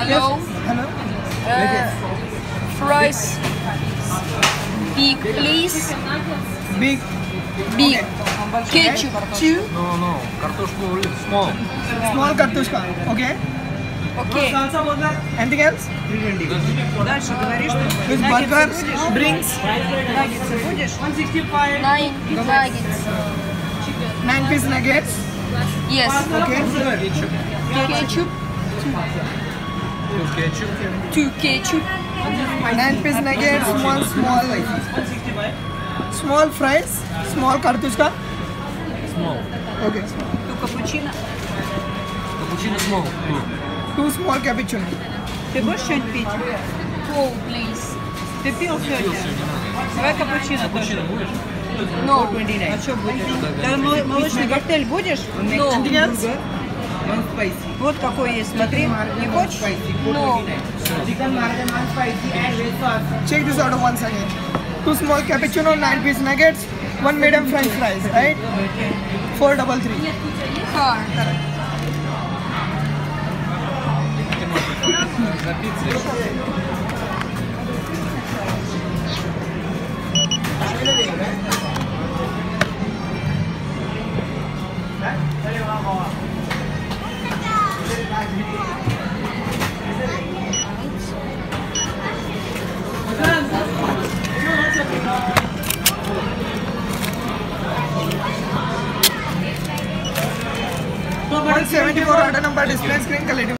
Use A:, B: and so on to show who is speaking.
A: Hello.
B: Hello.
A: Fries. Big, please.
B: Big.
A: Big. Ketchup too.
C: No. Картошку small.
B: Small kartushka. Okay.
A: Okay.
B: Anything else?
D: Дальше говоришь, что
B: With burger, drinks,
D: наггетсы будешь?
A: 9 nuggets.
B: 9-piece nuggets.
A: Yes.
B: Okay.
A: Ketchup.
C: Ketchup.
A: 2 ketchup.
B: 9-piece nuggets, small fries, small kartushka.
C: Small.
B: Okay.
D: Ту капучино.
C: Cappuccino small.
B: 2 small cappuccino.
D: Ты будешь что-нибудь пить?
A: Cold, please.
D: Ты пил сегодня? Давай капучино тоже.
C: будешь?
A: No.
D: А что будешь? Тогда молочный коктейль будешь?
A: No.
B: Anything else?
D: Вот какой есть, смотри. Не хочешь?
A: No.
B: Check this order once again. 2 small cappuccino, 9-piece nuggets, 1 medium french fries, right? 433.
A: Car.
C: За пиццей.
B: $174 order number display screen collecting.